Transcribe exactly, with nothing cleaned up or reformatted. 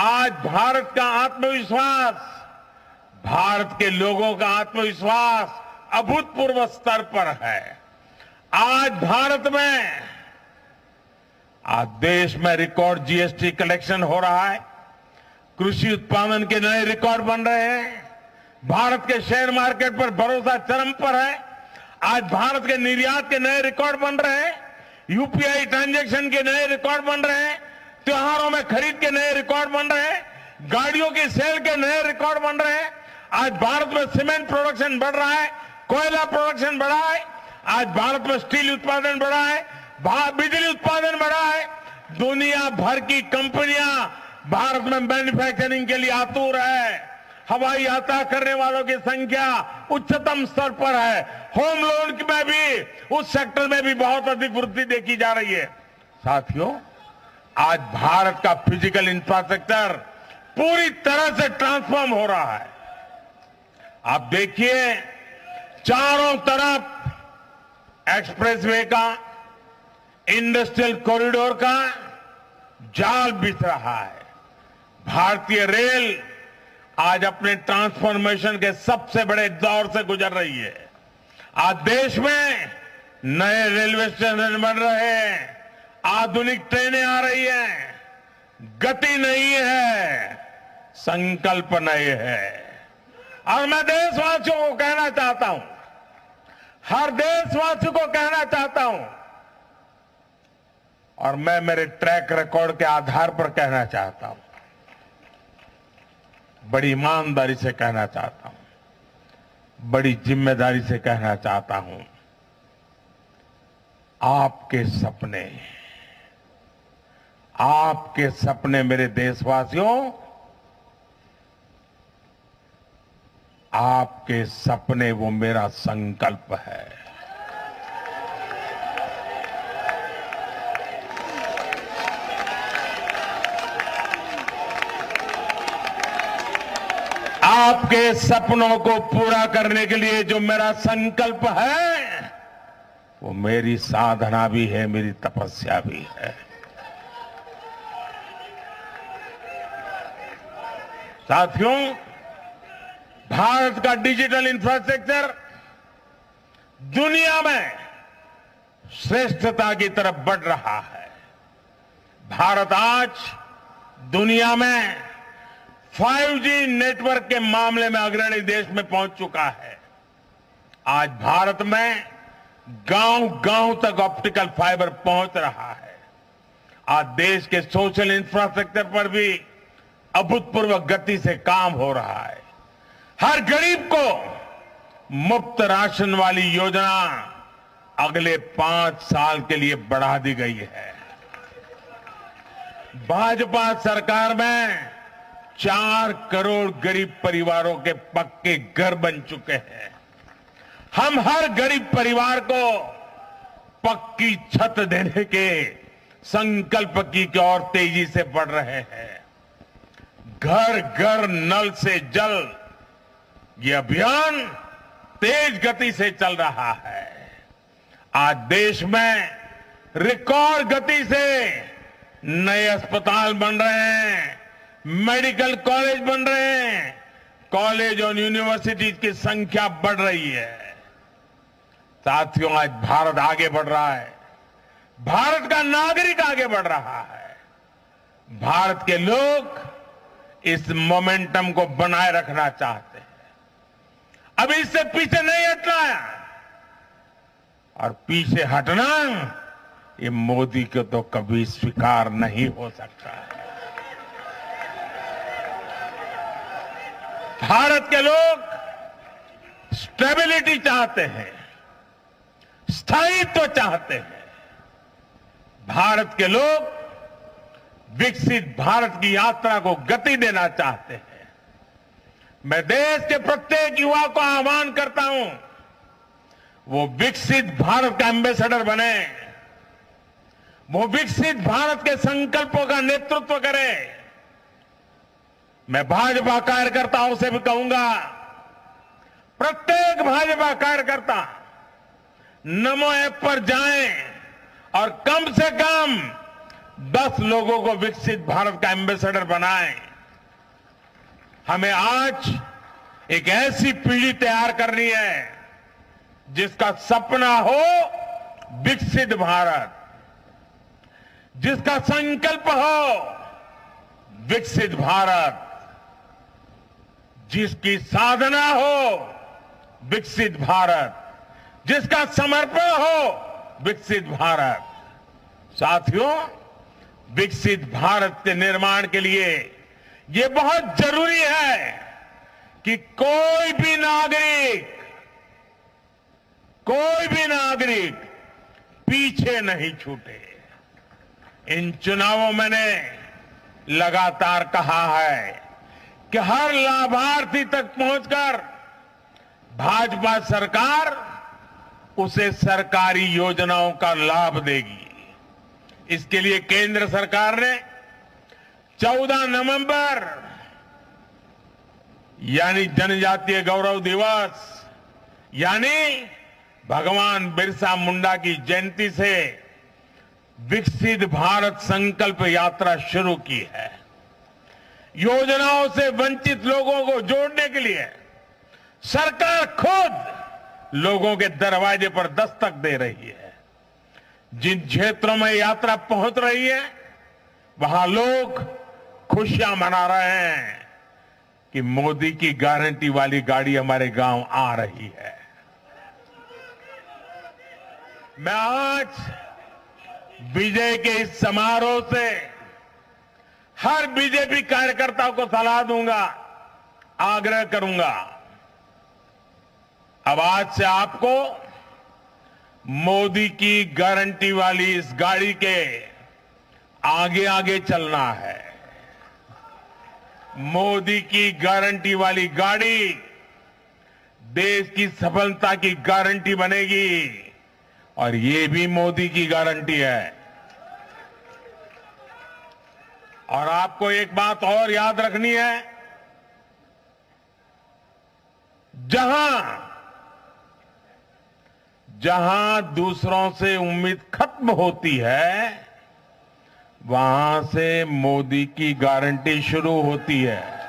आज भारत का आत्मविश्वास, भारत के लोगों का आत्मविश्वास अभूतपूर्व स्तर पर है। आज भारत में, आज देश में रिकॉर्ड जीएसटी कलेक्शन हो रहा है, कृषि उत्पादन के नए रिकॉर्ड बन रहे हैं, भारत के शेयर मार्केट पर भरोसा चरम पर है। आज भारत के निर्यात के नए रिकॉर्ड बन रहे हैं, यूपीआई ट्रांजैक्शन के नए रिकॉर्ड बन रहे हैं, त्योहारों में खरीद के नए रिकॉर्ड बन रहे हैं, गाड़ियों की सेल के नए रिकॉर्ड बन रहे हैं। आज भारत में सीमेंट प्रोडक्शन बढ़ रहा है, कोयला प्रोडक्शन बढ़ा है, आज भारत में स्टील उत्पादन बढ़ा है, बिजली उत्पादन बढ़ा है। दुनिया भर की कंपनियां भारत में मैन्युफैक्चरिंग के लिए आतुर है। हवाई यात्रा करने वालों की संख्या उच्चतम स्तर पर है। होम लोन में भी, उस सेक्टर में भी बहुत अधिक वृद्धि देखी जा रही है। साथियों, आज भारत का फिजिकल इंफ्रास्ट्रक्चर पूरी तरह से ट्रांसफॉर्म हो रहा है। आप देखिए, चारों तरफ एक्सप्रेसवे का, इंडस्ट्रियल कॉरिडोर का जाल बिछ रहा है। भारतीय रेल आज अपने ट्रांसफॉर्मेशन के सबसे बड़े दौर से गुजर रही है। आज देश में नए रेलवे स्टेशन बन रहे हैं, आधुनिक ट्रेनें आ रही हैं। गति नहीं है, संकल्प नए है। और मैं देशवासियों को कहना चाहता हूं, हर देशवासी को कहना चाहता हूं, और मैं मेरे ट्रैक रिकॉर्ड के आधार पर कहना चाहता हूं, बड़ी ईमानदारी से कहना चाहता हूं, बड़ी जिम्मेदारी से कहना चाहता हूं, आपके सपने, आपके सपने मेरे देशवासियों, आपके सपने वो मेरा संकल्प है। आपके सपनों को पूरा करने के लिए जो मेरा संकल्प है, वो मेरी साधना भी है, मेरी तपस्या भी है। साथियों, भारत का डिजिटल इंफ्रास्ट्रक्चर दुनिया में श्रेष्ठता की तरफ बढ़ रहा है। भारत आज दुनिया में फाइव जी नेटवर्क के मामले में अग्रणी देश में पहुंच चुका है। आज भारत में गांव गांव तक ऑप्टिकल फाइबर पहुंच रहा है। आज देश के सोशल इंफ्रास्ट्रक्चर पर भी अभूतपूर्व गति से काम हो रहा है। हर गरीब को मुफ्त राशन वाली योजना अगले पांच साल के लिए बढ़ा दी गई है। भाजपा सरकार में चार करोड़ गरीब परिवारों के पक्के घर बन चुके हैं। हम हर गरीब परिवार को पक्की छत देने के संकल्प की ओर तेजी से बढ़ रहे हैं। घर घर नल से जल, ये अभियान तेज गति से चल रहा है। आज देश में रिकॉर्ड गति से नए अस्पताल बन रहे हैं, मेडिकल कॉलेज बन रहे हैं, कॉलेज और यूनिवर्सिटी की संख्या बढ़ रही है। साथियों, आज भारत आगे बढ़ रहा है, भारत का नागरिक आगे बढ़ रहा है। भारत के लोग इस मोमेंटम को बनाए रखना चाहते हैं। अब इससे पीछे नहीं हटना है, और पीछे हटना ये मोदी को तो कभी स्वीकार नहीं हो सकता है। भारत के लोग स्टेबिलिटी चाहते हैं, स्थायित्व चाहते हैं। भारत के लोग विकसित भारत की यात्रा को गति देना चाहते हैं। मैं देश के प्रत्येक युवा को आह्वान करता हूं, वो विकसित भारत का एम्बेसडर बने, वो विकसित भारत के संकल्पों का नेतृत्व करे। मैं भाजपा कार्यकर्ताओं से भी कहूंगा, प्रत्येक भाजपा कार्यकर्ता नमो ऐप पर जाएं और कम से कम दस लोगों को विकसित भारत का एम्बेसडर बनाएं। हमें आज एक ऐसी पीढ़ी तैयार करनी है जिसका सपना हो विकसित भारत, जिसका संकल्प हो विकसित भारत, जिसकी साधना हो विकसित भारत, जिसका समर्पण हो विकसित भारत। साथियों, विकसित भारत के निर्माण के लिए ये बहुत जरूरी है कि कोई भी नागरिक कोई भी नागरिक पीछे नहीं छूटे। इन चुनावों में मैंने लगातार कहा है कि हर लाभार्थी तक पहुंचकर भाजपा सरकार उसे सरकारी योजनाओं का लाभ देगी। इसके लिए केंद्र सरकार ने चौदह नवंबर यानी जनजातीय गौरव दिवस यानी भगवान बिरसा मुंडा की जयंती से विकसित भारत संकल्प यात्रा शुरू की है। योजनाओं से वंचित लोगों को जोड़ने के लिए सरकार खुद लोगों के दरवाजे पर दस्तक दे रही है। जिन क्षेत्रों में यात्रा पहुंच रही है वहां लोग खुशियां मना रहे हैं कि मोदी की गारंटी वाली गाड़ी हमारे गांव आ रही है। मैं आज विजय के इस समारोह से हर बीजेपी कार्यकर्ता को सलाह दूंगा, आग्रह करूंगा, अब आज से आपको मोदी की गारंटी वाली इस गाड़ी के आगे आगे चलना है। मोदी की गारंटी वाली गाड़ी देश की सफलता की गारंटी बनेगी और ये भी मोदी की गारंटी है। और आपको एक बात और याद रखनी है, जहां जहां दूसरों से उम्मीद खत्म होती है वहां से मोदी की गारंटी शुरू होती है।